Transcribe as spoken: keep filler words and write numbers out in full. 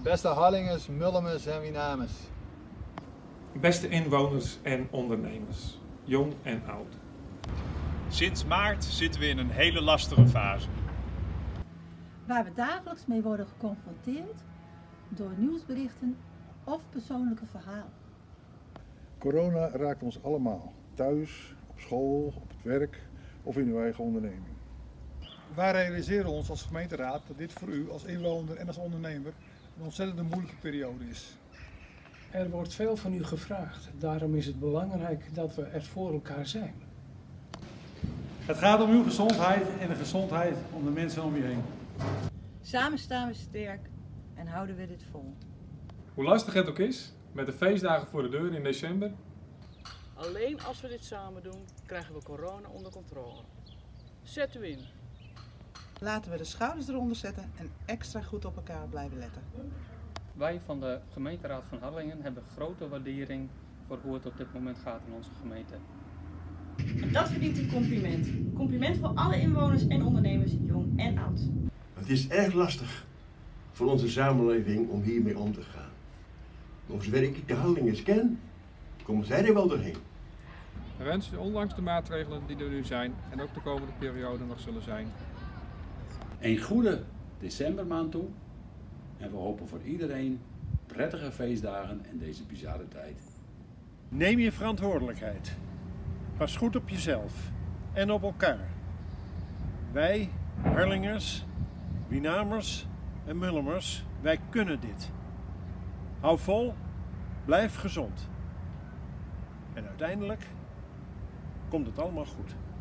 Beste Harlingers, Mullemers en Wienamers. Beste inwoners en ondernemers, jong en oud. Sinds maart zitten we in een hele lastige fase. Waar we dagelijks mee worden geconfronteerd door nieuwsberichten of persoonlijke verhalen. Corona raakt ons allemaal, thuis, op school, op het werk of in uw eigen onderneming. Wij realiseren ons als gemeenteraad dat dit voor u als inwoner en als ondernemer een ontzettend moeilijke periode is. Er wordt veel van u gevraagd, daarom is het belangrijk dat we er voor elkaar zijn. Het gaat om uw gezondheid en de gezondheid om de mensen om je heen. Samen staan we sterk en houden we dit vol. Hoe lastig het ook is, met de feestdagen voor de deur in december. Alleen als we dit samen doen, krijgen we corona onder controle. Zet u in. Laten we de schouders eronder zetten en extra goed op elkaar blijven letten. Wij van de gemeenteraad van Harlingen hebben grote waardering voor hoe het op dit moment gaat in onze gemeente. En dat verdient een compliment. Een compliment voor alle inwoners en ondernemers, jong en oud. Het is erg lastig voor onze samenleving om hiermee om te gaan. Maar zover ik de Harlingers ken, komen zij er wel doorheen. We wensen ondanks de maatregelen die er nu zijn en ook de komende periode nog zullen zijn, een goede decembermaand toe. En we hopen voor iedereen prettige feestdagen in deze bizarre tijd. Neem je verantwoordelijkheid. Pas goed op jezelf en op elkaar. Wij, Harlingers, Wienamers en Mullemers, wij kunnen dit. Hou vol, blijf gezond. En uiteindelijk komt het allemaal goed.